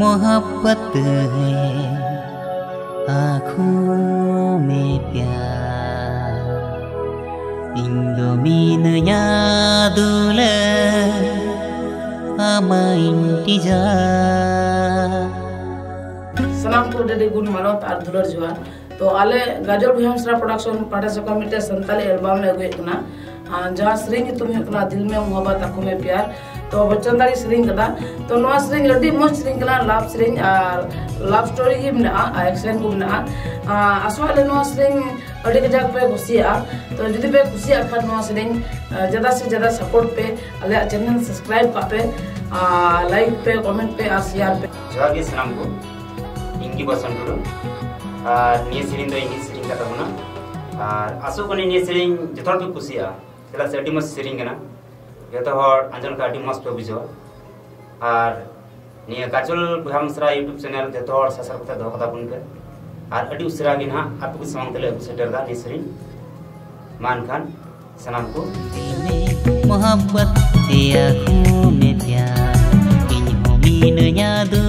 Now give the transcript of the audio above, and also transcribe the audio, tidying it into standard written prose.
मोहब्बत है आँखों में प्यार इंदोमीन यादुल ama intizar सलाम को डेडी गुड मानत और दुलर जुआर तो आले गाजल भुयामसरा प्रोडक्शन पाटा सका मिटे संताली एल्बम ले गए इतना जहां श्रींग तुम्हें इतना दिल में मोहब्बत आंखों में प्यार तो बच्चन दारी श्रींग कदा तो नवा श्रींग अड्डी मस्त श्रींग कना लव श्रींग और लव स्टोरी ही बना एक्शन को बना असवाले नवा श्रींग अड्डी के जाग पे खुशिया तो जदी पे खुशिया खन नवा श्रींग ज्यादा से ज्यादा सपोर्ट पे अले चैनल सब्सक्राइब का पे लाइक पे कमेंट पे और शेयर पे जोहार गे सलाम को इंगी बसन टुडू निये सेरिंग दो इंगी सेरिंग का तबना आसो कने निये सेरिंग जथोर पे खुशिया चला से अड्डी मस्त सेरिंग कना जतो हर अंजन का अड्डी मस्त पे बुझो और निये गाजल भुयामसरा यूट्यूब चैनल जतो हर ससर कथा दो कथा बुन पे और अड्डी उसरा गिन हा आपको समंग तले सेटर दा निये सेरिंग मान खान सलाम को मोहब्बत आँखों में प्यार इन होमीन याद